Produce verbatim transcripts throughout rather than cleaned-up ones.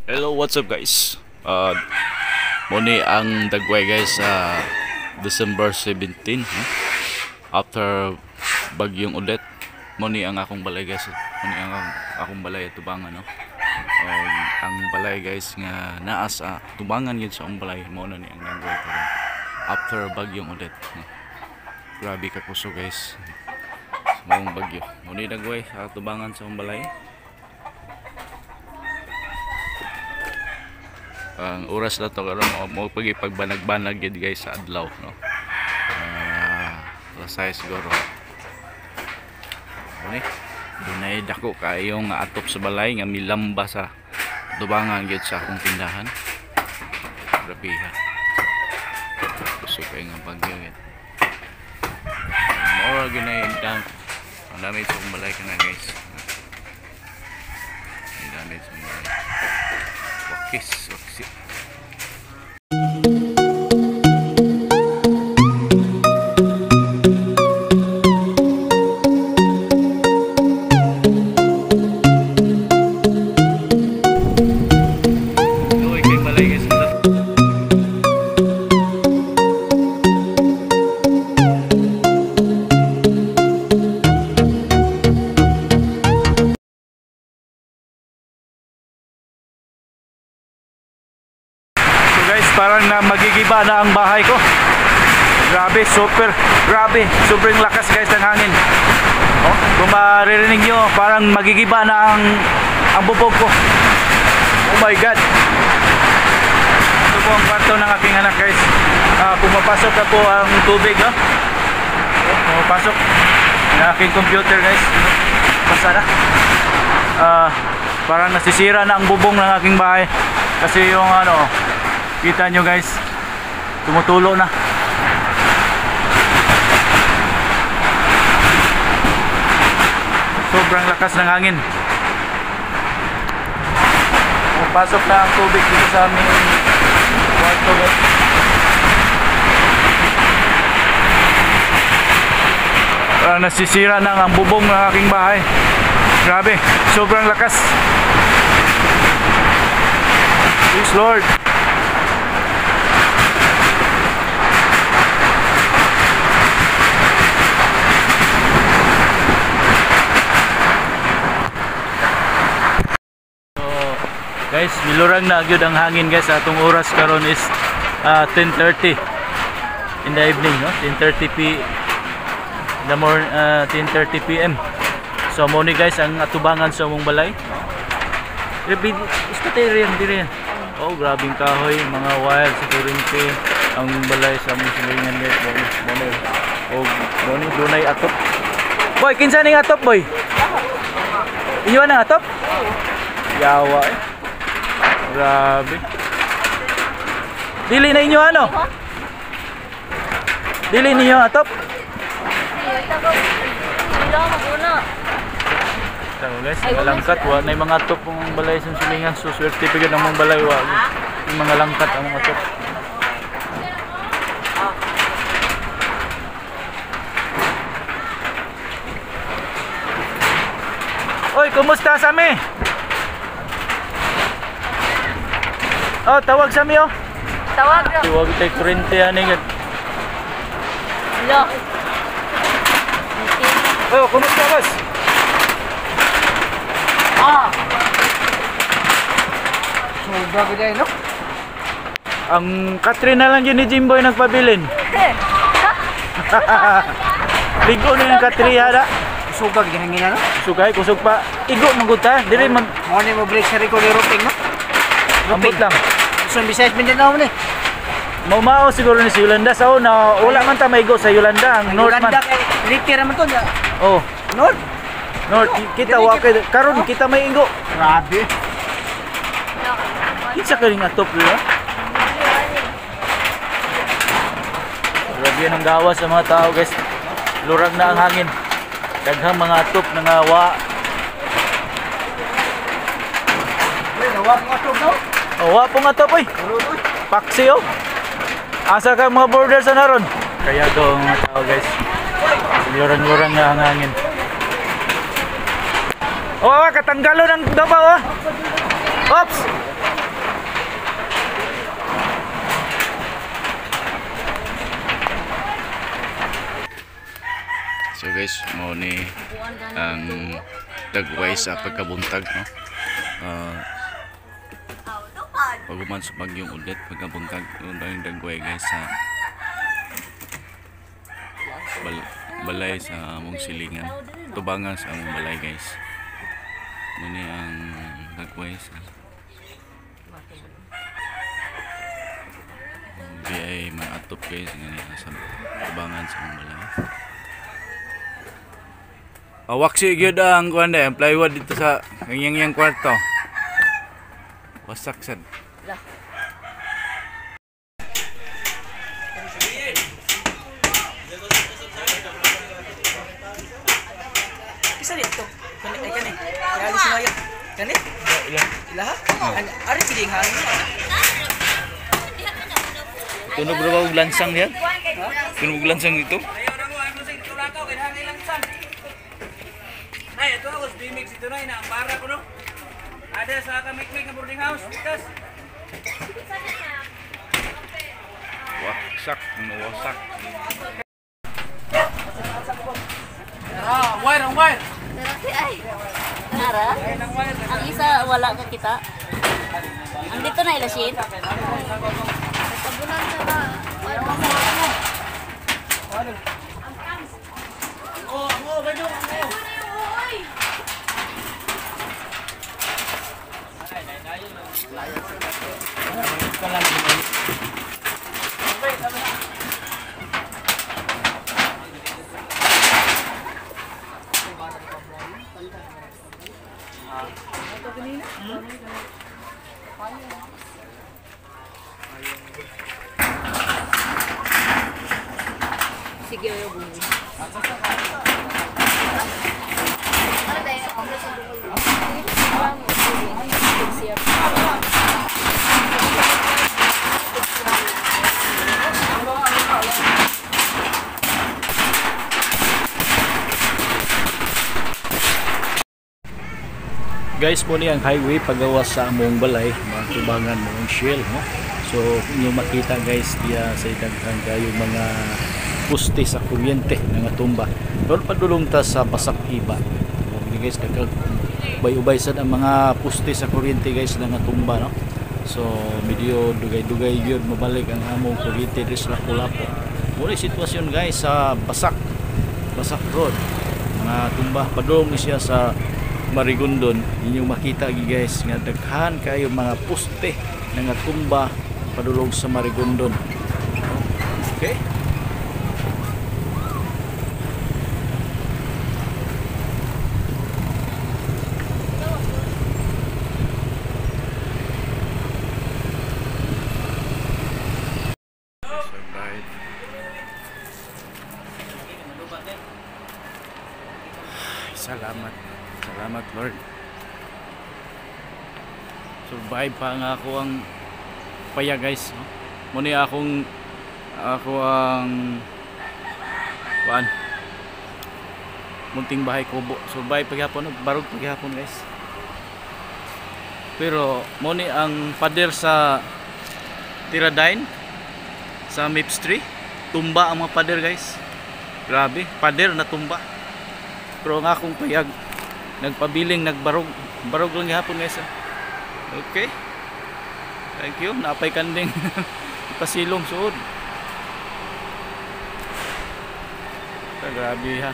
Hello, what's up guys? Uh, muni ang dagway guys sa uh, December seventeen huh? After bagyong ulit. Muni ang akong balay guys. Muni ang akong, akong balay tubangan no. Um, ang balay guys nga naa sa tubangan yun sa akong balay mo na ni ang dagway karon. After bagyong ulit. Huh? Grabe ka kuso guys. Maong bagyo. Muni dagway sa tubangan sa akong balay. Ang oras na to karon mo pagi pagbanag-banag gid guys sa adlaw no. Ah, uh, lasay siguro. Ani, dunay dako kayong atop sa balay nga milamba sa tubangan gid sa akong tindahan. Grabe ha. Gusto kay nga bagyo gid. Mora ginay indang. Ang dami sa akong balay kana guys. Ang dami sa balay. Wakis, wakis. Parang na magigiba na ang bahay ko. Grabe, super, grabe, sobrang lakas guys ng hangin. Oh, kung maririnig nyo, parang magigiba na ang, ang bubog ko. Oh my god. Ito po ang kwarto ng aking anak guys. Uh, pumapasok na po ang tubig. Oh. Oh, pumapasok ng aking computer guys. Basta na. Uh, parang nasisira na ang bubong ng aking bahay. Kasi yung ano, kita nyo guys, tumutulo na. Sobrang lakas ng hangin. Pumapasok na ang tubig dito sa aming kwarto guys. Uh, nasisira na ang bubong ng aking bahay. Grabe, sobrang lakas. Please Lord. Guys, milurang na agad ang hangin guys. Atong oras karon is uh, ten thirty in the evening, no? ten thirty p in the morning, uh, ten thirty p m So mo ni guys ang atubangan sa mong balay. Grabe, istatirian dire. Oh, grabing kahoy, mga wire sa kuryente ang balay sa mong silingan guys. Mo ni. Oh, mo ni dunay atop. Boy, kinsa ning atop boy? Inyo na atop? Yawa eh. Grabe. Dili na inyo ano? Dili ninyo atop? Tama guys, langkat wa na mga atop ng balay sa silingan. So swerte pigid ang mga balay wa. Yung mga langkat ang mga atop. Oy, kumusta sa mi? Oh, tawag sa mi oh. Tawag na. Tawag tayo kurente yan eh. Hello. Oh, kumusta boss? Ah. So, bago dahil no? Ang Katrina lang yun ni Jimboy nagpabilin. Ligo na yung Katrina da. Sugag din hangin ano? Sugay, kusog pa. Igo maguta. Dili mag... Morning mo break sa Rico ni Roping no? Ambot lang. So, besides Mindanao ni? Maumao siguro ni si Yolanda sa una. Wala man ta maigo sa Yolanda. Ang North man. Yolanda kay Ricky naman to. Oh. North? North. Kita wakay. Karon kita may igo. Grabe. Kinsa ka rin atop nila? Grabe ang gawa sa mga tao guys. Lurag na ang hangin. Daghang mga atop na nga wa. Ay, nawa ko atog no? Oh, wa po nga atop oy. Paksi oh. Asa ka mga border sa naron? Kaya do ang mga tao guys. Lurang-lurang na ang hangin. Oh, katanggalo ng dabaw oh. Ops! guys, mo ni ang dagway sa pagkabuntag, no? Uh, Paguman sa bagyong ulit, pagkabuntag yung dagway guys sa bal balay sa among silingan, tubangan sa among balay guys. Muni ang dagway sa di ay maatop guys nga sa tubangan sa among balay. Awak si gyud ang kuan de plywood dito sa yang yang kwarto. Wasak sad. Kisa dito. Kani ay kani. Kaya di sinayo. Kani? Ilah. Ilah. Ari piling hangin. Tunog ra og lansang diyan? Tunog lansang dito? Ay, ito ako sa B-Mix ito na, inaambara ko no. Ada sa kamikmik na boarding house, bitas. Wasak, wasak. Ah, wire, ang wire. Narasi ay. Nara? Ang isa wala ka kita. Ang dito na ilasin. Nagpagunan ka ba? Oh, oh, ganyo, oh. Sige, ayo bumili. Guys, po ni ang highway pagawas sa among balay, mga tubangan mo ang shell, no? So, inyo makita guys, diya sa idaghan kayo mga puste sa kuryente nga tumba. Doon padulong ta sa Basak Iba. Okay guys, kagag ubay-ubay sad ang mga puste sa kuryente guys nga tumba, no? So, medyo dugay-dugay gyud mabalik ang among kuryente diri sa Lapu-Lapu. Muna sitwasyon guys sa Basak, Basak Road. Mga tumba padulong ni siya sa Marigondon. Inyong makita gi guys nga daghan kayo mga poste nga tumba padulong sa Marigondon. Okay? Salamat. Salamat Lord. Survive pa nga ako ang paya guys. Muna akong ako ang kuan munting bahay kubo. Survive paghapon, barog paghapon guys. Pero muna ang pader sa Tiradine sa Mips tree. Tumba ang mga pader guys. Grabe, pader na tumba. Pero ang akong payag nagpabiling nagbarog barog lang gihapon guys. Okay, thank you. Napay kanding pasilong suod. Ta grabe ha.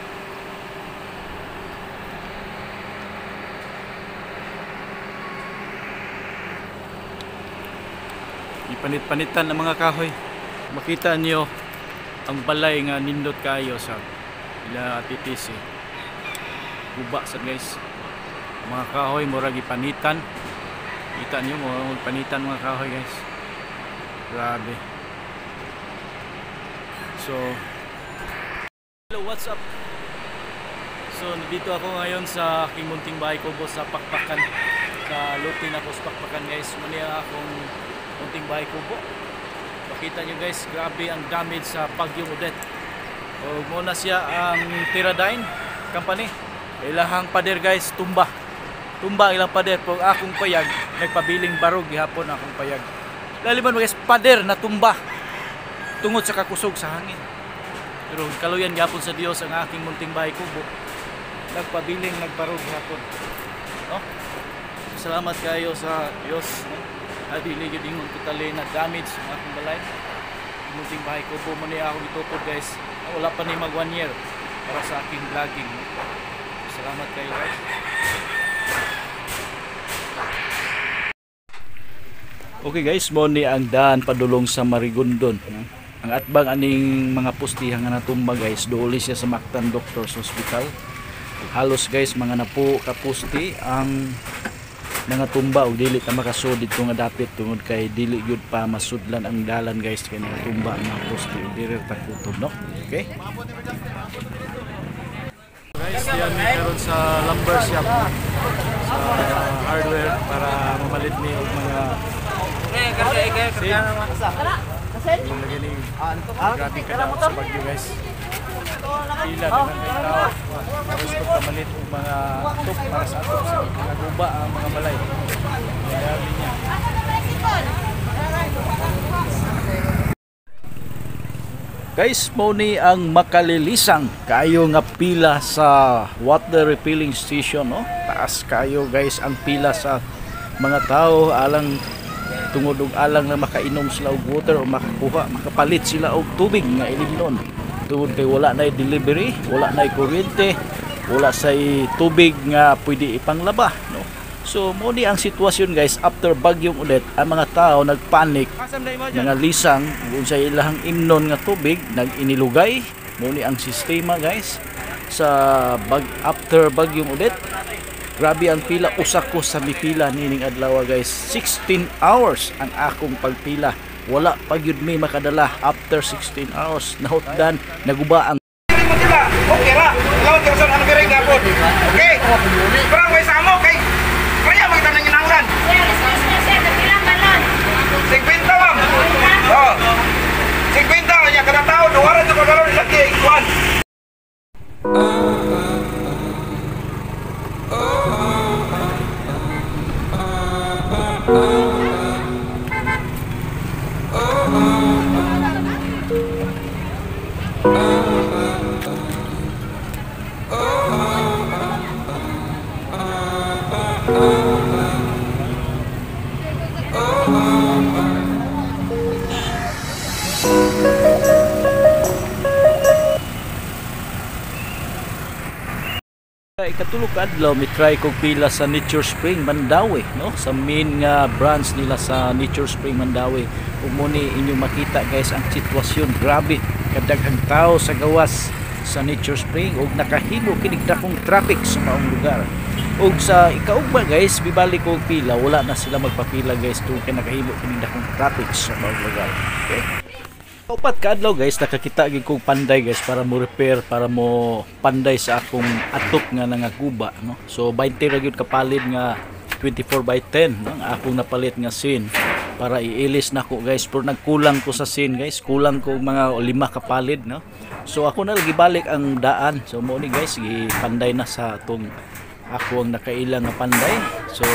Ipanit-panitan ng mga kahoy. Makita niyo ang balay nga nindot kayo sa ila T T C. Guba sa guys, mga kahoy murag ipanitan. Kita niyo mo panitan mga kahoy guys. Grabe. So hello, what's up? So nandito ako ngayon sa aking munting bahay kubo sa Pakpakan, sa lutin ako sa Pakpakan guys. Muna akong munting bahay kubo. Makita niyo guys, grabe ang damage sa Bagyong Odette. O muna siya ang Tiradine company. Ilahang pader guys, tumba. Tumba ilang pader. Pero akong payag, nagpabiling barog gihapon akong payag. Laliman guys, pader na tumba. Tungod sa kakusog sa hangin. Pero kaluyan gapon sa Dios ang aking munting bahay kubo. Nagpabiling nagbarog hapon. No? Salamat kayo sa Dios. No? Adili gyud ingon totally na damage ang akong balay. Munting bahay kubo mo niya ako gitupod guys. Wala pa ni mag one year para sa aking vlogging. No? Salamat kayo guys. Okay guys, mo ni ang daan padulong sa Marigondon. No? Ang atbang aning mga pustihan nga natumba guys, dooli siya sa Mactan Doctors Hospital. Halos guys mga napo kapusti ang mga tumba og dili ta makasud dito nga dapit tungod kay dili gyud pa masudlan ang dalan guys kay mga tumba ang mga pusti og dili ta kutob no. Okay? Guys, yan mi karon sa lumber shop sa hardware para mamalit ni og mga Eh, kasi kaya kaya naman sa. yung nagaling grabe ka daw sa Bagyo guys. Pila na ng kayo tao. Tapos ko kamalit yung mga tuk para sa atok sa mga guba ang mga balay. Dami niya. Guys, mo ni ang makalilisang kayo nga pila sa water refilling station, no? Taas kayo guys ang pila sa mga tao alang tungod og alang na makainom sila og water o makakuha makapalit sila og tubig nga ilimnon tungod kay wala na delivery, wala na kuryente, wala say tubig nga pwede ipanglaba no. So mo ni ang sitwasyon guys after bagyong ulit ang mga tao nagpanik mga lisang kung sa ilahang imnon nga tubig nag-inilugay mo ni ang sistema guys sa bag after bagyong ulit. Grabe ang pila, usa ko sa mipila nining adlaw guys. sixteen hours ang akong pagpila. Wala pa gyud may makadala after sixteen hours. Nahutdan, naguba ang okay ra. Lawan ka sa ang biring gapon. Okay. Parang may samo kay kaya magta nang inanglan. fifty ma'am. Oh. fifty nya kada tawo duwara to kadalo lagi ikuan. Ikatulog ka adlaw mi try kog pila sa Nature Spring Mandawi no sa main nga branch nila sa Nature Spring Mandawi ug mo ni inyo makita guys ang sitwasyon grabe kadaghang tao sa gawas sa Nature Spring ug nakahimo kinig dakong traffic sa maong lugar ug sa ikaugma guys bibalik kog pila wala na sila magpapila guys tungod kay nakahimo kinig dakong traffic sa maong lugar. Okay? Upat ka adlaw guys nakakita gyud kog panday guys para mo repair para mo panday sa akong atok nga nangaguba no. So twenty ra gyud kapalit nga twenty-four by ten no ang akong napalit nga sin para iilis nako guys pero nagkulang ko sa sin guys kulang ko mga lima kapalit no. So ako na lagi balik ang daan so mo ni guys gipanday na sa atong ako ang nakailang nga panday so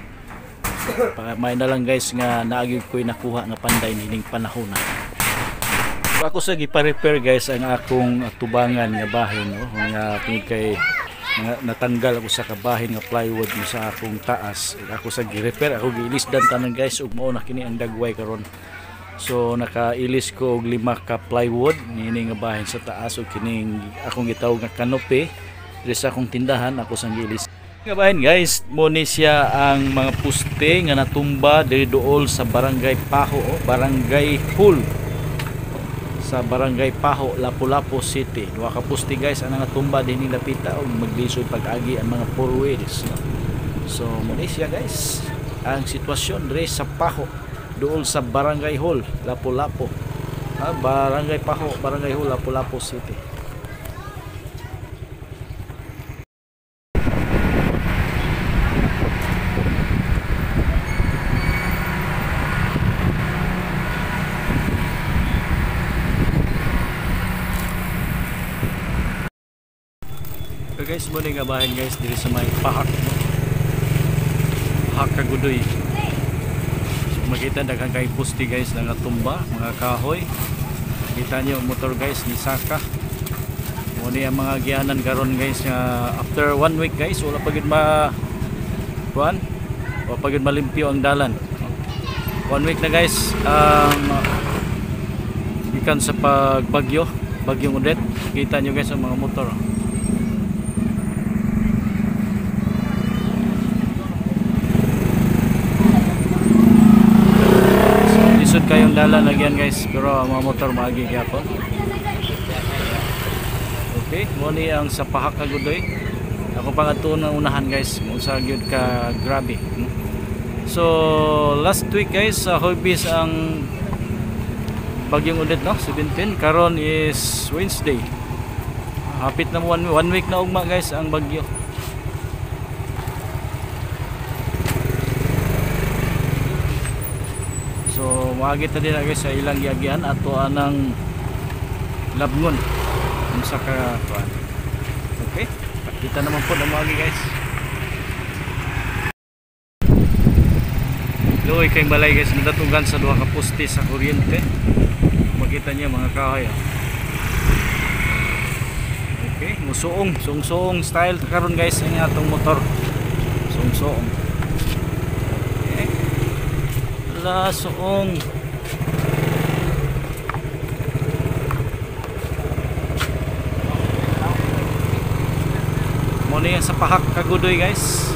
may na lang guys nga naagi ko'y nakuha nga panday nining panahon na. Ako sa gipa-repair guys ang akong tubangan nga bahin no nga tungod kay natanggal ako sa kabahin nga plywood mo sa akong taas ako sa gi-repair ako giilisdan tanan guys ug mao na kini ang dagway karon so nakailis ko og lima ka plywood nini nga bahin sa taas ug kining akong gitawag nga canopy diri sa akong tindahan ako sang giilis nga bahin guys mo ni siya ang mga poste nga natumba diri duol sa barangay Paho o barangay Hul sa barangay Paho, Lapu-Lapu City. Duha ka poste guys ang natumba dinhi lapita og maglisod pag-agi ang mga four wheels no? So mo ni siya guys ang sitwasyon diri sa Paho duol sa barangay Hul, Lapu-Lapu. Ah, barangay Paho, barangay Hul, Lapu-Lapu City. So guys, muna nga bahin guys diri sa may Pahak Pahak Kagudoy. So, makita daghang kay poste guys na natumba, mga kahoy. Kita niyo motor guys ni Saka. Muna ang mga gianan karon guys nga after one week guys wala pa gid ma kuan wala pa gid malimpyo ang dalan. One week na guys ang um, ikan sa pagbagyo, bagyong Odette. Kita nyo guys ang mga motor. Lisod kayong dalan lagyan guys, pero ang mga motor maagi gyapon. Okay, mo ni ang sa Pahak Kagudoy. Ako pang ato na unahan guys, mo sa gyud ka grabe. So last week guys sa uh, Hoybis ang bagyong Odette no, seventeen. Karon is Wednesday. Hapit na one, one week na ugma guys ang bagyo. So maagi ta din guys sa ilang giagian ato anang labngon unsa ka kuan. Okay, kita naman po na maagi guys. Luoy kay balay guys, nadatugan sa duha ka poste sa kuryente. Makita niyo mga kahoy. Okay, musuong, suong-suong style karon guys ang atong motor. Suong-suong. Okay. La suong. Mo ni sa Pahak Kagudoy guys.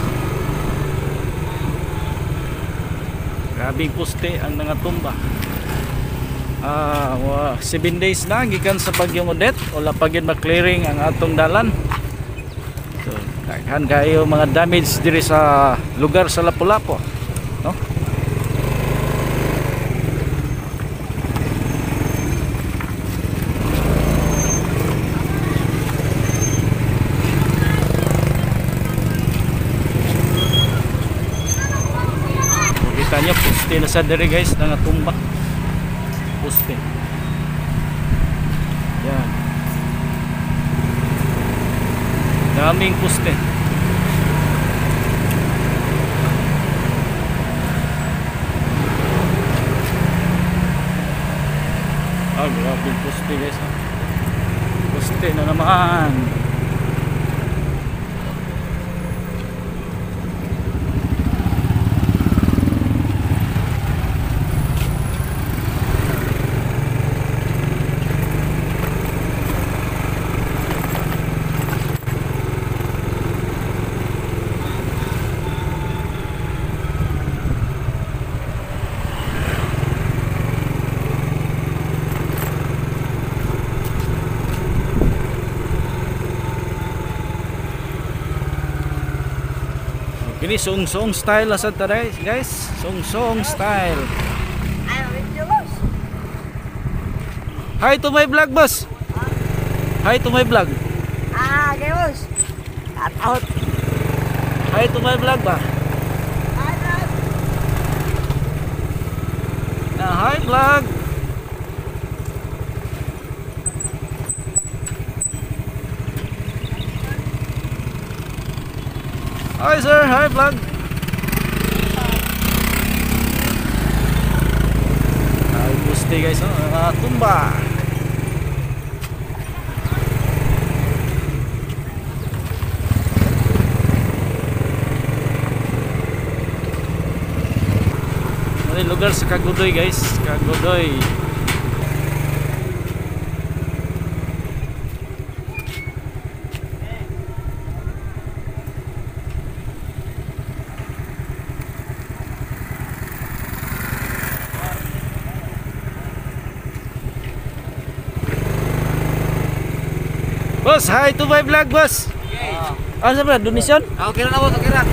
Grabing poste ang nangatumba. Ah, uh, seven days na gikan sa bagyong Odette, wala pa gyud ma-clearing ang atong dalan. So, daghan kayo mga damage diri sa lugar sa Lapu-Lapu, no? Kita niyo poste na sa diri guys, nangatumba. Poste. Yan. Daming poste. Ah, grabe poste guys. Poste na naman. Ini song-song style asad taday guys, song-song style. Hi to my vlog boss. Hi to my vlog. Ah, okay boss. Cut out. Hi to my vlog ba? Na hi vlog. Hi sir, hi vlog. Ay, poste guys, oh, uh, tumba. Ini lugar sa Kagudoy guys, Kagudoy. Boss, hi to my vlog, boss. Ah, ano ba? Donation? Ah, okay na boss, okay na.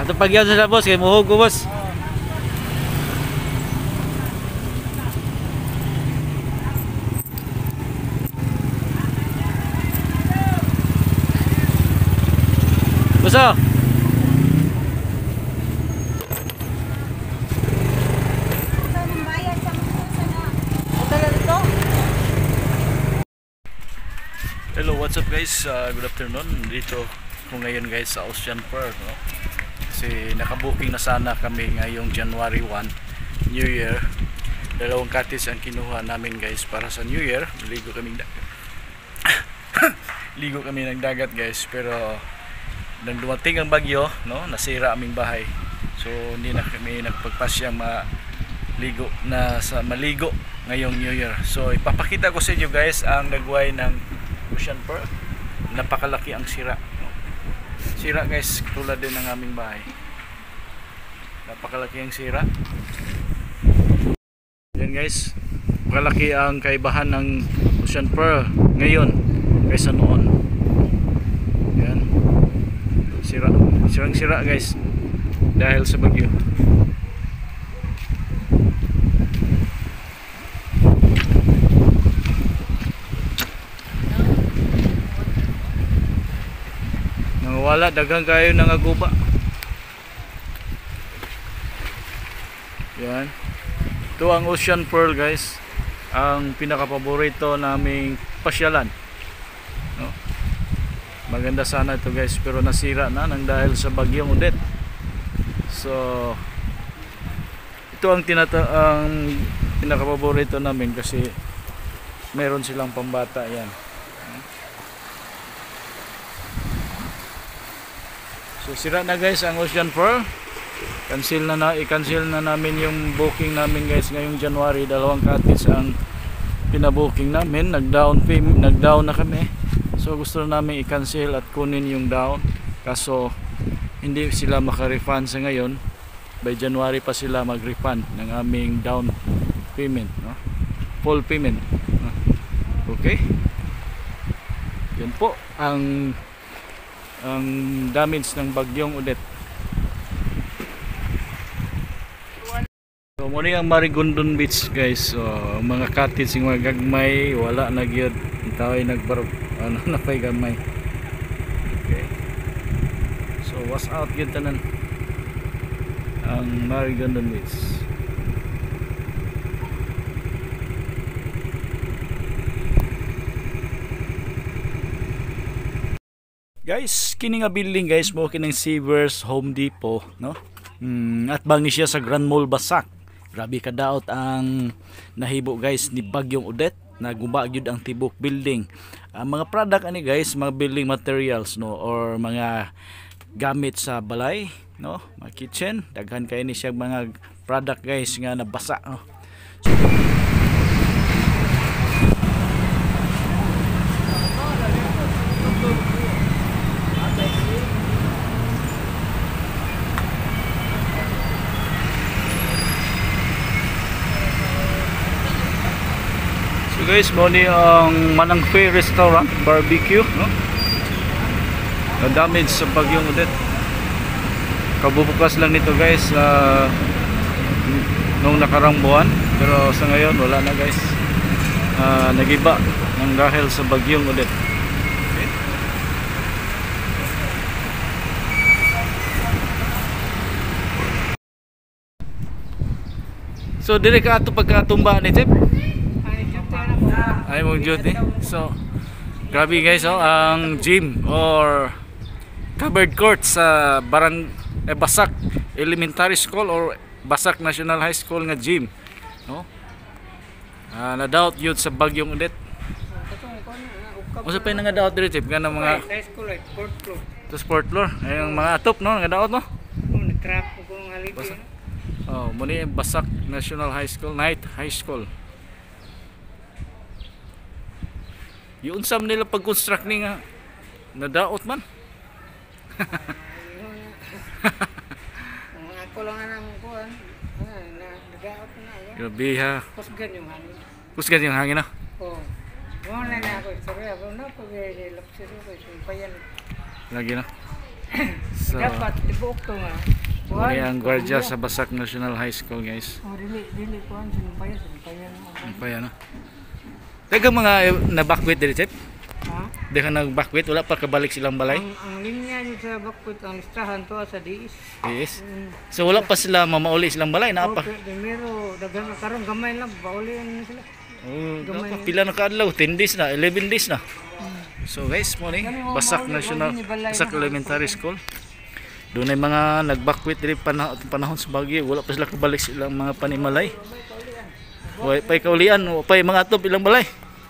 Ato pagyan sa boss kay muhog ko boss. Boss. Hello, what's up guys? Uh, good afternoon. Dito ko ngayon guys sa Ocean Park, no? Kasi nakabooking na sana kami ngayong January first, New Year. Dalawang katis ang kinuha namin guys para sa New Year. Ligo kami dagat. Ligo kami ng dagat guys, pero nang dumating ang bagyo, no, nasira aming bahay. So hindi na kami nagpagpasyang maligo na sa maligo ngayong New Year. So ipapakita ko sa inyo guys ang nagway ng Ocean Park. Napakalaki ang sira, no? Sira guys, tulad din ng aming bahay. Napakalaki ang sira. Yan guys, napakalaki ang kaibahan ng Ocean Park ngayon kaysa noon. Yan, sira, sirang sira guys dahil sa bagyo. Wala, dagang kayo nangaguba. Yan. Ito ang Ocean Pearl guys. Ang pinaka-paborito naming pasyalan, no? Maganda sana ito guys, pero nasira na nang dahil sa bagyong Odette. So ito ang tinata ang pinaka-paborito namin kasi meron silang pambata yan. So sira na guys ang Ocean Pearl. Cancel na na i-cancel na namin yung booking namin guys ngayong January. Dalawang katis ang pinabooking namin. Nag-down payment, nag-down na kami. So gusto na namin i-cancel at kunin yung down. Kaso hindi sila maka-refund sa ngayon. By January pa sila mag-refund ng aming down payment, no? Full payment. Okay? Yan po ang ang damage ng bagyong Odette. So muna ang Marigondon Beach guys. So mga cottage yung mga gagmay wala na gyud, itaw ay nagbarog ano na pay gamay. Okay, so was out gyud tanan ang Marigondon Beach. Guys, kini nga building guys mo kinang Seavers Home Depot, no? Mm, at bangi siya sa Grand Mall Basak. Grabe kadaot ang nahibo guys ni bagyong Odette. Naguba gyud ang tibok building. Ang mga product ani guys, mga building materials, no, or mga gamit sa balay, no, mga kitchen, daghan kay ni siya mga product guys nga nabasa, no? So guys, mo ni ang Manangpe Restaurant Barbecue, no? Na-damage sa bagyong Odette. Kabubukas lang nito guys uh, nung nakarang buwan, pero sa ngayon wala na guys. Uh, nagiba ng dahil sa bagyong Odette. Okay. So dire ka ato pagkatumba ni Tip. Ay mong duty. So grabe guys, oh, ang gym or covered court sa Barang eh, Basak Elementary School or Basak National High School nga gym, no? Ah, na doubt yun sa bagyong Odette. O sa pay nga doubt dire Tip kana mga High school like sport floor. to sport floor ay ang mga atop, no, nga doubt, no? Oh, nag-trap ko ng haligi. Oh, muni Basak National High School, Night High School. Yung sam nila pag-construct ni nga nadaot man. Ako lang ang kuan. Na nagaot na. Grabe ha. Kusgan yung hangin. Kusgan yung hangin, no? Oh. Mo na na ako sorry ako na pag lapsiro ko sumpayan. Lagi na. So, Dapat tibuok to nga. muli ang gwardiya sa Basak National High School, guys. Oh, dili dili ko ang sinumpayan, sinumpayan. Ano pa yan, no? Teka mga eh, na-backwit dito, Chef? Ha? Di ka nag-backwit, wala pa kabalik silang balay? Ang, ang linya niyo sa bakwit ang listahan to sa D I S. Yes. So wala pa sila mamauli silang balay, na pa? Okay, pero dagan karon gamay lang bauli yan sila. Oh, napa, pila na kaadlaw, ten days na, eleven days na. So guys, mo ni Basak National Basak Elementary School. Doon ay mga nag-backwit diri panahon, panahon sa Baguio, wala pa sila kabalik silang mga panimalay. Way pay kaulian, o pay mga atop ilang balay.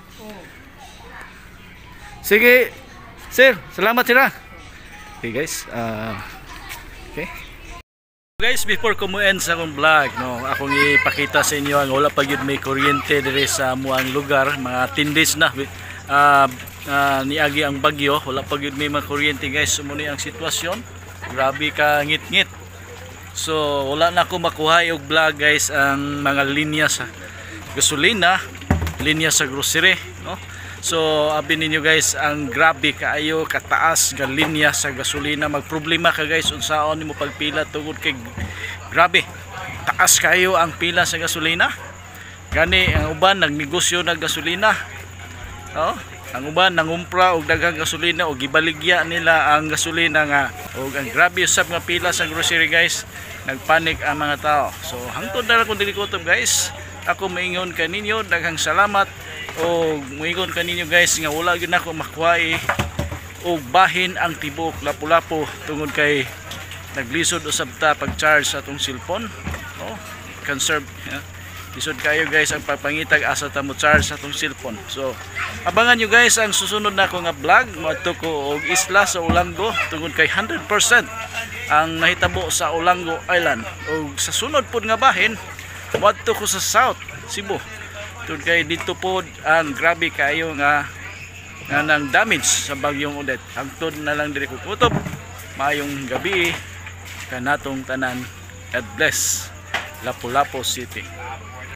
Sige, sir, salamat sila. Okay guys, uh, okay. Guys, before ko mo end sa akong vlog, no, akong ipakita sa inyo ang wala pa gyud may kuryente diri sa amuang lugar, mga ten days na uh, uh, niagi ang bagyo, wala pa gyud may mga kuryente guys. Sumuni ang sitwasyon. Grabe ka ngit-ngit. So wala na ako makuha og vlog guys ang mga linya sa gasolina, linya sa grocery, no? So abi ninyo guys, ang grabe kaayo kataas nga linya sa gasolina. Magproblema ka guys unsaon nimo pagpila tungod kay grabe taas kayo ang pila sa gasolina. Gani ang uban nagnegosyo ng gasolina, oh, ang uban nangumpra og daghang gasolina o gibaligya nila ang gasolina nga og ang grabe usab nga pila sa grocery guys. Nagpanik ang mga tao. So hangtod na lang kung dili kutob guys, ako maingon kaninyo daghang salamat o muingon kaninyo guys nga wala gyud nako makuha og bahin ang tibok lapu-lapu tungod kay naglisod usab ta pag-charge sa atong cellphone. Oh, conserve, yeah. Lisod kayo guys ang pagpangitag asa ta mo charge sa atong cellphone. So abangan nyo guys ang susunod na ko nga vlog. Moadto ko og isla sa Olango tungod kay one hundred percent ang nahitabo sa Olango Island. Og sa sunod pod nga bahin moadto ko sa South Cebu. Tungod kay dito pod ang grabe kayo nga nga nang damage sa bagyong Odette. Hangtod na lang diri ko kutob. Maayong gabi kanatong tanan. God bless. Lapu-Lapu City.